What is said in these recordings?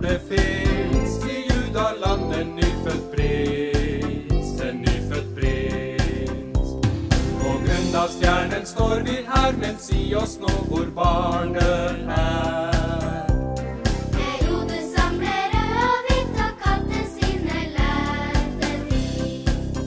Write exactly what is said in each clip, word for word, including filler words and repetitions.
det finnes i Judaland en nyfødt prins, en nyfødt prins. På grunn av stjernen står vi her, men si oss nå hvor barnet er. Herodes samler rød og hvitt og kalte sine lærde dit.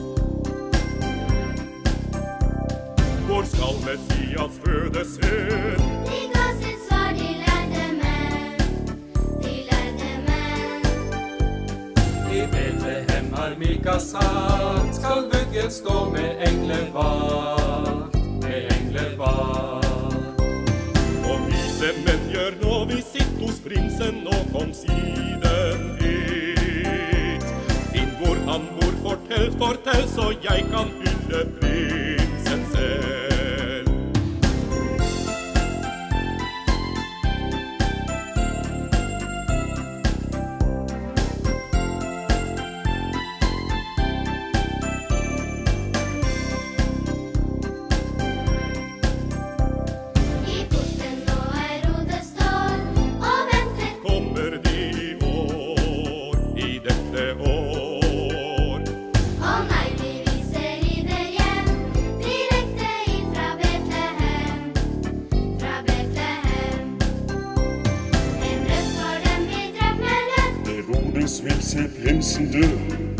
Hvor skal Messias fødes hen? De ga sitt svar, de lærde menn, de lærde menn. I Betlehem har Mika sagt, skal vuggen stå med englevakt, med englevakt. Og vise menn gjør nå visitt hos prinsen, og kom siden hit. Finn hvor han bor, fortell, fortell, så jeg kan hylle prinsen selv. Vil se prinsen dø.